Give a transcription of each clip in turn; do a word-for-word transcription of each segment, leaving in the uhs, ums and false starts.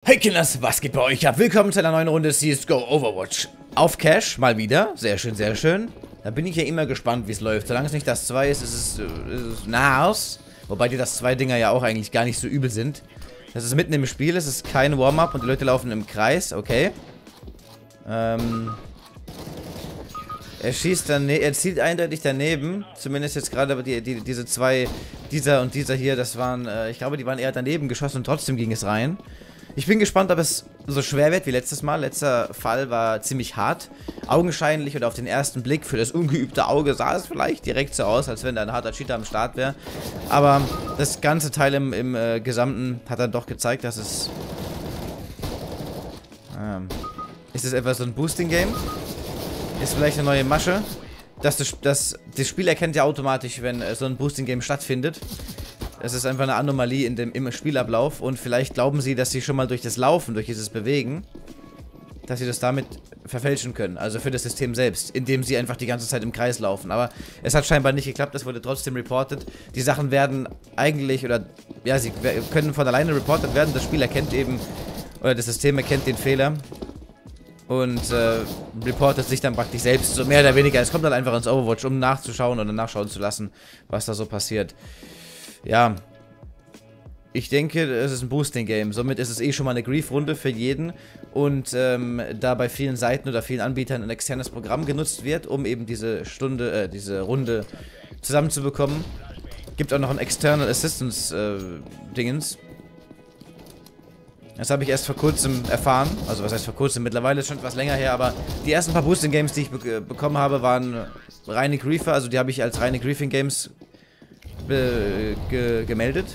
Hey Kinders, was geht bei euch ab? Willkommen zu einer neuen Runde C S G O Overwatch. Auf Cash, mal wieder. Sehr schön, sehr schön. Da bin ich ja immer gespannt, wie es läuft. Solange es nicht das zwei ist, ist es, ist es nahes. Wobei die das zwei Dinger ja auch eigentlich gar nicht so übel sind. Das ist mitten im Spiel, es ist kein Warm-up und die Leute laufen im Kreis, okay. Ähm... Er schießt dann, er zielt eindeutig daneben. Zumindest jetzt gerade die, die, diese zwei, dieser und dieser hier, das waren, äh, ich glaube, die waren eher daneben geschossen und trotzdem ging es rein. Ich bin gespannt, ob es so schwer wird wie letztes Mal. Letzter Fall war ziemlich hart. Augenscheinlich oder auf den ersten Blick für das ungeübte Auge sah es vielleicht direkt so aus, als wenn da ein harter Cheater am Start wäre. Aber das ganze Teil im, im äh, Gesamten hat dann doch gezeigt, dass es... Ähm, ist es etwa so ein Boosting-Game? Ist vielleicht eine neue Masche. Dass das, das, das Spiel erkennt ja automatisch, wenn äh, so ein Boosting-Game stattfindet. Es ist einfach eine Anomalie in dem, im Spielablauf. Und vielleicht glauben sie, dass sie schon mal durch das Laufen, durch dieses Bewegen, dass sie das damit verfälschen können. Also für das System selbst. Indem sie einfach die ganze Zeit im Kreis laufen. Aber es hat scheinbar nicht geklappt. Das wurde trotzdem reported. Die Sachen werden eigentlich, oder ja, sie können von alleine reported werden. Das Spiel erkennt eben, oder das System erkennt den Fehler. Und äh, reportet sich dann praktisch selbst, so mehr oder weniger. Es kommt dann einfach ins Overwatch, um nachzuschauen oder nachschauen zu lassen, was da so passiert. Ja. Ich denke, es ist ein Boosting-Game. Somit ist es eh schon mal eine Grief-Runde für jeden. Und ähm, da bei vielen Seiten oder vielen Anbietern ein externes Programm genutzt wird, um eben diese Stunde, äh, diese Runde zusammenzubekommen. Gibt auch noch ein External Assistance-Dingens. Äh, Das habe ich erst vor kurzem erfahren. Also was heißt vor kurzem? Mittlerweile ist schon etwas länger her, aber die ersten paar Boosting-Games, die ich be bekommen habe, waren reine Griefer. Also die habe ich als reine Griefing-Games ge gemeldet.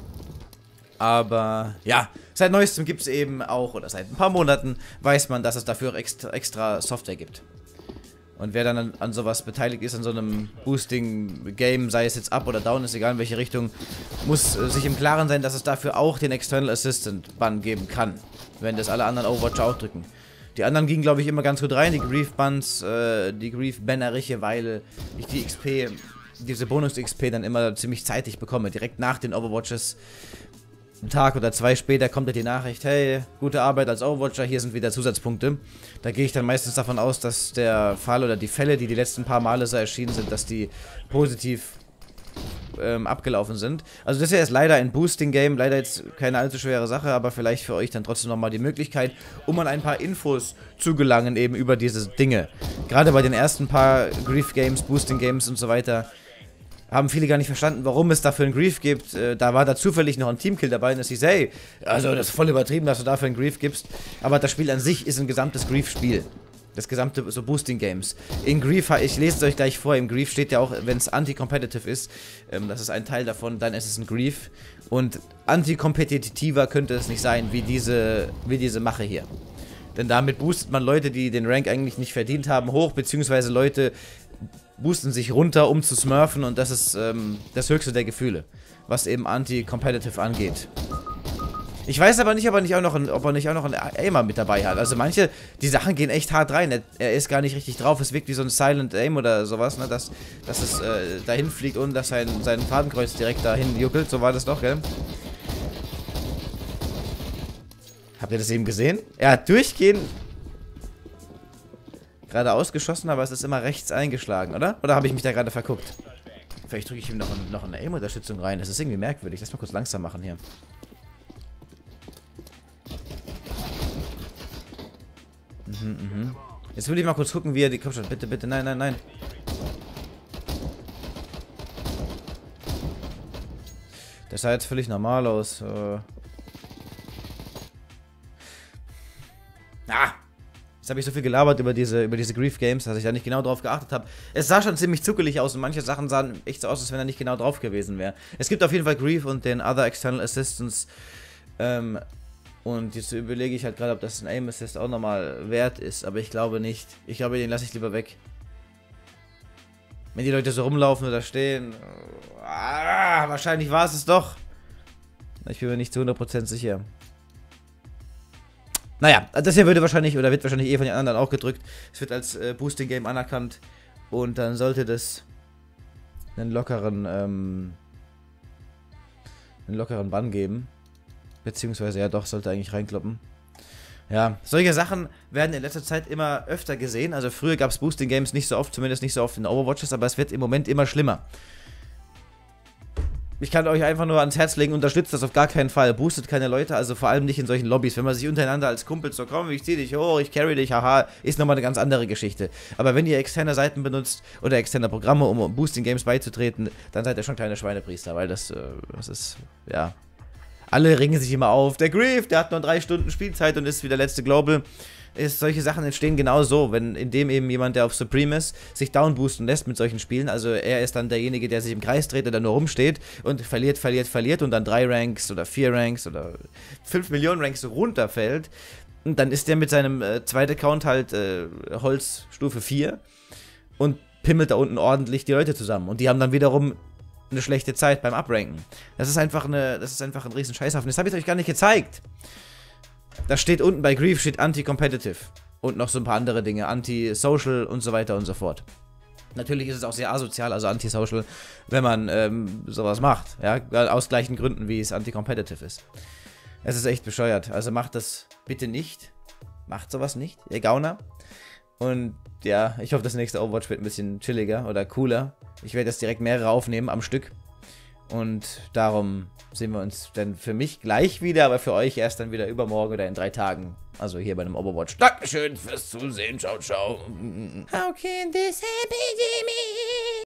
Aber ja, seit neuestem gibt es eben auch, oder seit ein paar Monaten, weiß man, dass es dafür extra, extra Software gibt. Und wer dann an, an sowas beteiligt ist, an so einem Boosting-Game, sei es jetzt up oder down, ist egal in welche Richtung, muss äh, sich im Klaren sein, dass es dafür auch den External Assistant-Bann geben kann. Wenn das alle anderen Overwatcher auch drücken. Die anderen gingen, glaube ich, immer ganz gut rein, die Grief-Bands, äh, die Grief-Banneriche, weil ich die X P, diese Bonus-X P dann immer ziemlich zeitig bekomme. Direkt nach den Overwatches, einen Tag oder zwei später kommt ja die Nachricht, hey, gute Arbeit als Overwatcher, hier sind wieder Zusatzpunkte. Da gehe ich dann meistens davon aus, dass der Fall oder die Fälle, die die letzten paar Male so erschienen sind, dass die positiv ähm, abgelaufen sind. Also das hier ist leider ein Boosting-Game, leider jetzt keine allzu schwere Sache, aber vielleicht für euch dann trotzdem nochmal die Möglichkeit, um an ein paar Infos zu gelangen eben über diese Dinge. Gerade bei den ersten paar Grief-Games, Boosting-Games und so weiter, haben viele gar nicht verstanden, warum es dafür einen Grief gibt. Äh, da war da zufällig noch ein Teamkill dabei und es hieß, hey, also das ist voll übertrieben, dass du dafür einen Grief gibst. Aber das Spiel an sich ist ein gesamtes Grief-Spiel. Das gesamte so Boosting-Games. In Grief, ich lese es euch gleich vor, im Grief steht ja auch, wenn es anti-competitive ist, ähm, das ist ein Teil davon, dann ist es ein Grief. Und anti-kompetitiver könnte es nicht sein, wie diese, wie diese Mache hier. Denn damit boostet man Leute, die den Rank eigentlich nicht verdient haben, hoch, beziehungsweise Leute boosten sich runter, um zu smurfen, und das ist ähm, das höchste der Gefühle, was eben anti-competitive angeht. Ich weiß aber nicht, ob er nicht auch noch ein, ob er nicht auch noch einen Aimer mit dabei hat. Also manche, die Sachen gehen echt hart rein. Er, er ist gar nicht richtig drauf. Es wirkt wie so ein Silent Aim oder sowas, ne? Dass, dass es äh, dahin fliegt, ohne dass sein, sein Fadenkreuz direkt dahin juckelt. So war das doch, gell? Habt ihr das eben gesehen? Er hat durchgehend gerade ausgeschossen, aber es ist immer rechts eingeschlagen, oder? Oder habe ich mich da gerade verguckt? Vielleicht drücke ich ihm noch, ein, noch eine Aim-Unterstützung rein. Das ist irgendwie merkwürdig. Lass mal kurz langsam machen hier. Mhm, mhm. Jetzt will ich mal kurz gucken, wie er die... Komm schon, bitte, bitte, nein, nein, nein. Das sah jetzt völlig normal aus. Äh. Ah! Jetzt habe ich so viel gelabert über diese, über diese Grief-Games, dass ich da nicht genau drauf geachtet habe. Es sah schon ziemlich zuckelig aus und manche Sachen sahen echt so aus, als wenn er nicht genau drauf gewesen wäre. Es gibt auf jeden Fall Grief und den Other External Assistance. Ähm, und jetzt überlege ich halt gerade, ob das ein Aim Assist auch nochmal wert ist, aber ich glaube nicht. Ich glaube, den lasse ich lieber weg. Wenn die Leute so rumlaufen oder stehen. Ah, wahrscheinlich war es es doch. Ich bin mir nicht zu hundert Prozent sicher. Naja, das hier würde wahrscheinlich, oder wird wahrscheinlich eh von den anderen auch gedrückt. Es wird als äh, Boosting-Game anerkannt. Und dann sollte das einen lockeren, ähm, einen lockeren Bann geben. Beziehungsweise, ja doch, sollte eigentlich reinkloppen. Ja, solche Sachen werden in letzter Zeit immer öfter gesehen. Also früher gab es Boosting Games nicht so oft, zumindest nicht so oft in Overwatches, aber es wird im Moment immer schlimmer. Ich kann euch einfach nur ans Herz legen, unterstützt das auf gar keinen Fall. Boostet keine Leute, also vor allem nicht in solchen Lobbys. Wenn man sich untereinander als Kumpel so, komm, ich zieh dich hoch, ich carry dich, haha, ist nochmal eine ganz andere Geschichte. Aber wenn ihr externe Seiten benutzt oder externe Programme, um Boosting Games beizutreten, dann seid ihr schon kleine Schweinepriester, weil das, äh, das ist, ja... Alle ringen sich immer auf. Der Grief, der hat nur drei Stunden Spielzeit und ist wie der letzte Global. Ist, solche Sachen entstehen genau so, wenn indem eben jemand, der auf Supreme ist, sich downboosten lässt mit solchen Spielen. Also er ist dann derjenige, der sich im Kreis dreht oder nur rumsteht und verliert, verliert, verliert und dann drei Ranks oder vier Ranks oder fünf Millionen Ranks runterfällt. Und dann ist der mit seinem äh, zweiten Account halt äh, Holz Stufe vier und pimmelt da unten ordentlich die Leute zusammen. Und die haben dann wiederum eine schlechte Zeit beim Abranken. Das ist einfach eine, das ist einfach ein riesen Scheißhaufen. Das habe ich euch gar nicht gezeigt. Da steht unten bei Grief steht Anti-Competitive und noch so ein paar andere Dinge, Anti-Social und so weiter und so fort. Natürlich ist es auch sehr asozial, also Anti-Social, wenn man ähm, sowas macht, ja, aus gleichen Gründen, wie es Anti-Competitive ist. Es ist echt bescheuert, also macht das bitte nicht. Macht sowas nicht, ihr Gauner. Und ja, ich hoffe, das nächste Overwatch wird ein bisschen chilliger oder cooler. Ich werde jetzt direkt mehrere aufnehmen am Stück. Und darum sehen wir uns dann für mich gleich wieder, aber für euch erst dann wieder übermorgen oder in drei Tagen. Also hier bei einem Overwatch. Dankeschön fürs Zusehen. Ciao, ciao. How can this happen to me?